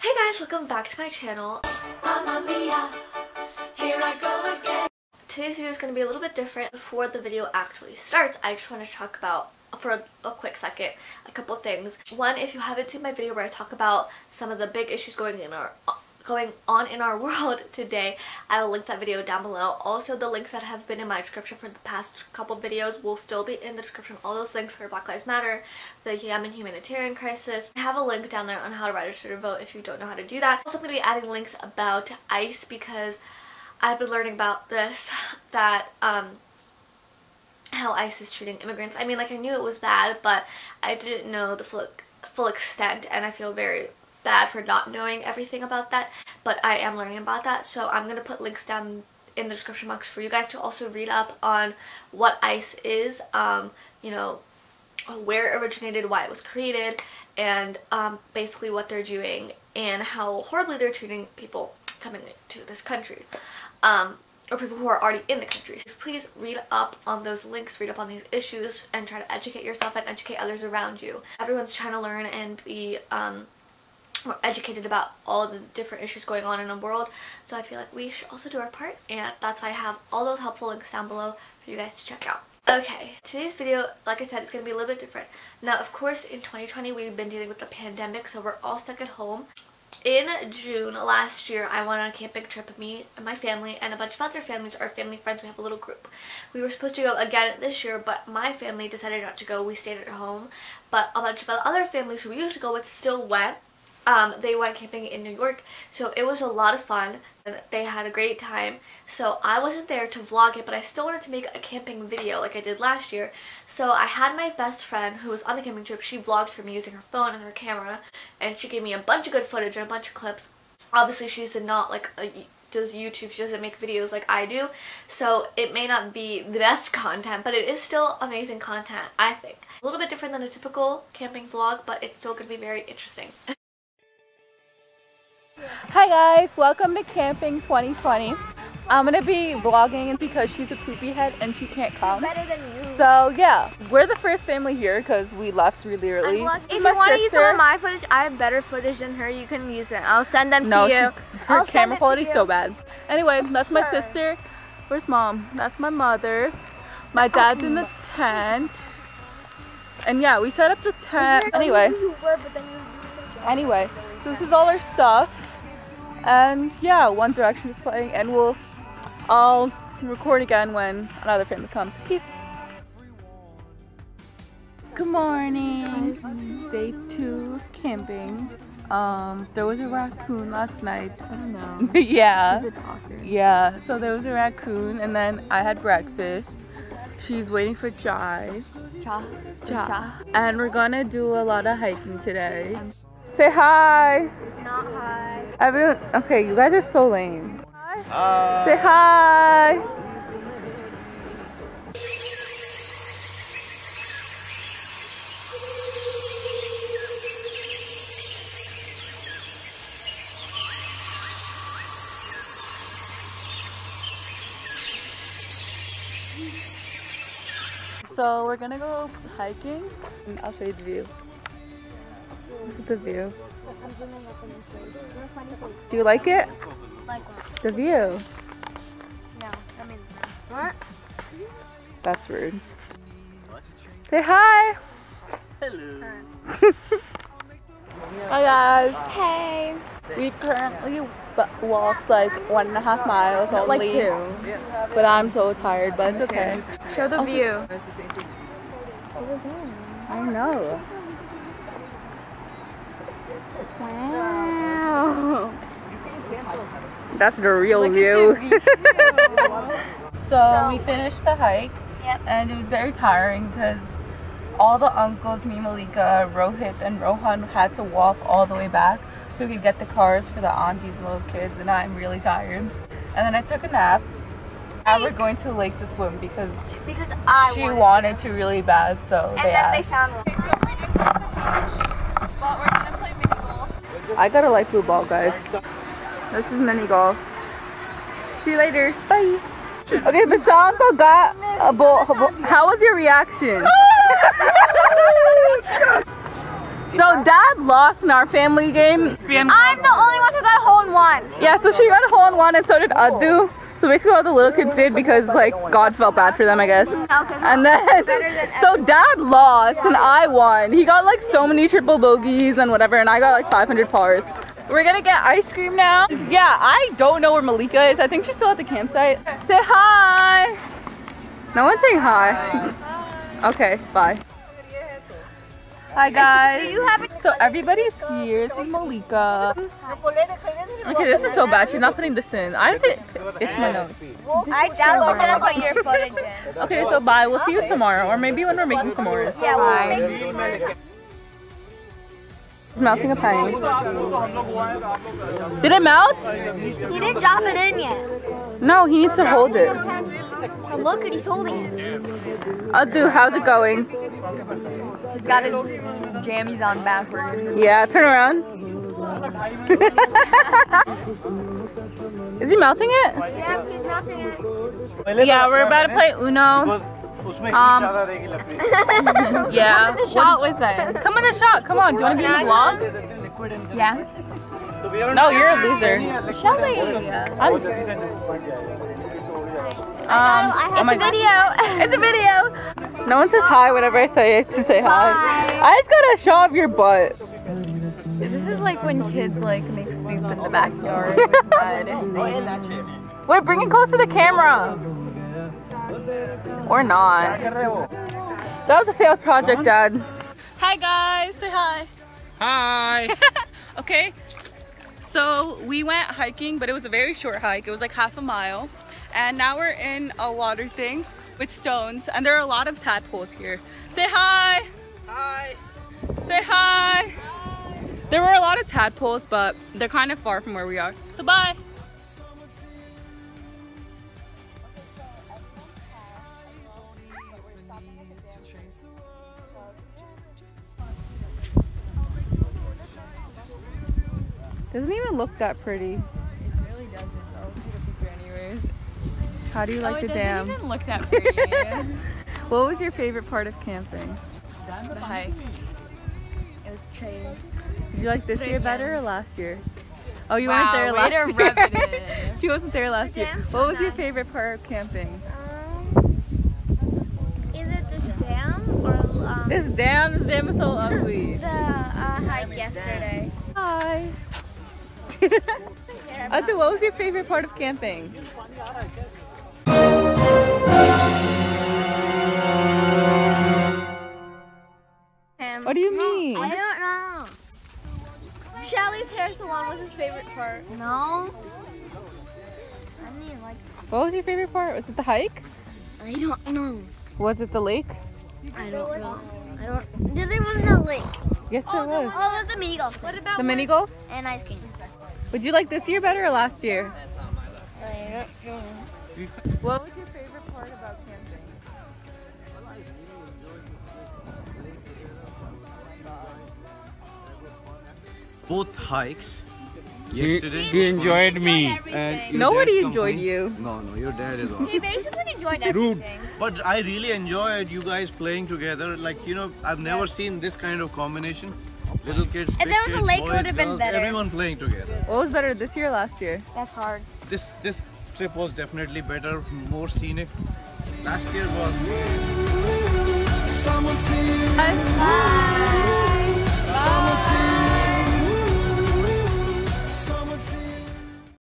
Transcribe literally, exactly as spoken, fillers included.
Hey guys, welcome back to my channel. Mamma mia, here I go again. Today's video is going to be a little bit different. Before the video actually starts, I just want to talk about, for a, a quick second, a couple things. One, if you haven't seen my video where I talk about some of the big issues going in our going on in our world today, I will link that video down below. Also, the links that have been in my description for the past couple videos will still be in the description. All those links for Black Lives Matter, the Yemen humanitarian crisis. I have a link down there on how to register to vote if you don't know how to do that. Also, I'm going to be adding links about ICE because I've been learning about this, that um, how ICE is treating immigrants. I mean, like, I knew it was bad, but I didn't know the full, full extent, and I feel very bad for not knowing everything about that, but I am learning about that. So I'm going to put links down in the description box for you guys to also read up on what ICE is, um, you know, where it originated, why it was created, and um, basically what they're doing and how horribly they're treating people coming to this country. Um, or people who are already in the country. So please read up on those links, read up on these issues, and try to educate yourself and educate others around you. Everyone's trying to learn and be um, more educated about all the different issues going on in the world, so I feel like we should also do our part, and that's why I have all those helpful links down below for you guys to check out. Okay, today's video, like I said, it's going to be a little bit different. Now, of course, in twenty twenty we've been dealing with the pandemic, so we're all stuck at home. In June last year, I went on a camping trip with me and my family and a bunch of other families, our family friends. We have a little group. We were supposed to go again this year, but my family decided not to go. We stayed at home, but a bunch of other families who we used to go with still went. Um, they went camping in New York, so it was a lot of fun, and they had a great time. So I wasn't there to vlog it, but I still wanted to make a camping video like I did last year. So I had my best friend who was on the camping trip. She vlogged for me using her phone and her camera, and she gave me a bunch of good footage and a bunch of clips. Obviously, she's not like a, does YouTube, she doesn't make videos like I do, so it may not be the best content, but it is still amazing content, I think. A little bit different than a typical camping vlog, but it's still going to be very interesting. Hi guys, welcome to Camping twenty twenty. I'm gonna be vlogging because she's a poopy head and she can't come. Better than you. So yeah, we're the first family here because we left really early. If you want to use some of my footage, I have better footage than her. You can use it. I'll send them no, to you. Her I'll camera quality is so bad. Anyway, that's my Sure. sister. Where's mom? That's my mother. My dad's in the tent. And yeah, we set up the tent. Anyway. Anyway, so this is all our stuff. And yeah, One Direction is playing, and we'll I'll record again when another family comes. Peace. Good morning. Day two of camping. Um, there was a raccoon last night. I don't know. Yeah. She's a talker. Yeah. So there was a raccoon, and then I had breakfast. She's waiting for Jai. Cha. Cha. Cha. And we're gonna do a lot of hiking today. Say hi. Not hi. Everyone, okay, you guys are so lame. Hi. Say hi. So we're gonna go hiking, and I'll show you the view. Look at the view. Do you like it? Like what? The view. No. I mean, what? That's rude. Say hi. Hello. Hi guys. Hey. We've currently walked like one and a half miles only. Like two. But I'm so tired, but it's okay. Show the view. I know. Wow. That's the real view. So we finished the hike. Yep. And it was very tiring because all the uncles, me, Malika, Rohit, and Rohan had to walk all the way back so we could get the cars for the aunties and little kids, and I'm really tired. And then I took a nap. Now we're going to the lake to swim because, because I she wanted, wanted to really bad, so and they then asked. they found one. But we're gonna play mini golf. I got a light blue ball, guys. This is mini golf. See you later. Bye. Okay, Bashanko got a ball. How was your reaction? So Dad lost in our family game. I'm the only one who got a hole in one. Yeah, so she got a hole in one and so did Adu. So basically all the little kids did because like God felt bad for them, I guess. And then, so Dad lost and I won. He got like so many triple bogeys and whatever, and I got like five hundred pars. We're gonna get ice cream now. Yeah, I don't know where Malika is. I think she's still at the campsite. Say hi. No one's saying hi. Okay, bye. Hi guys. So everybody's here. This is Malika. Okay, this is so bad. She's not putting this in. I have to itch my nose. I downloaded it, put your footage in. Okay, so bye. We'll see you tomorrow, or maybe when we're making s'mores. Yeah, we'll make s'mores. It's melting a penny. Did it melt? He didn't drop it in yet. No, he needs to hold it. Look, he's holding it. Adu, how's it going? He's got his jammies on backwards. Yeah, turn around. Is he melting it? Yeah, he's melting it. Yeah, we're about to play Uno. Um, yeah. Come in the shot with it. Come in the shot. Come on. Do you want to be in the vlog? Yeah. No, you're a loser. Shelly. I'm. Um, It's oh my a video. It's a video. No one says hi whenever I say to say hi. Hi. I just got a shot of your butt. This is like when kids like make soup in the backyard. Wait, bring it close to the camera. Or not. That was a failed project, Dad. Hi guys, say hi. Hi. Okay, so we went hiking, but it was a very short hike. It was like half a mile. And now we're in a water thing with stones, and there are a lot of tadpoles here. Say hi. Hi. Say hi. Hi. There were a lot of tadpoles, but they're kind of far from where we are. So bye. Doesn't even look that pretty. It really doesn't. I'll take a picture anyways. How do you like oh, the it dam? It doesn't even look that pretty. What was your favorite part of camping? The hike. It was train. Did you like this year better or last year? Oh, you wow, weren't there way last to year. rub it in. She wasn't there last year. dam's What was so your nice. favorite part of camping? Um, is it this dam or um, This dam, this dam is so ugly. the uh, hike yesterday? Hi. Adu, what was your favorite part of camping? Um, What do you mean? I don't know. Shelly's hair salon was his favorite part. No. I mean, like, What was your favorite part? Was it the hike? I don't know. Was it the lake? I don't know. I don't. There wasn't a lake. Yes, it was. Oh, it was the mini golf. What about The mini golf? and ice cream? Would you like this year better or last year? I don't know. What was your favorite part about camping? Both hikes. Yesterday. He enjoyed me. And your Nobody dad's enjoyed company. you. No, no, your dad is awesome. He basically enjoyed everything. But I really enjoyed you guys playing together. Like, you know, I've never seen this kind of combination. Little kids, If big there was a kids, lake, it boys, would have been girls, better. everyone playing together. What was better, this year or last year? That's hard. This this trip was definitely better, more scenic. Last year was Bye. Bye. Bye.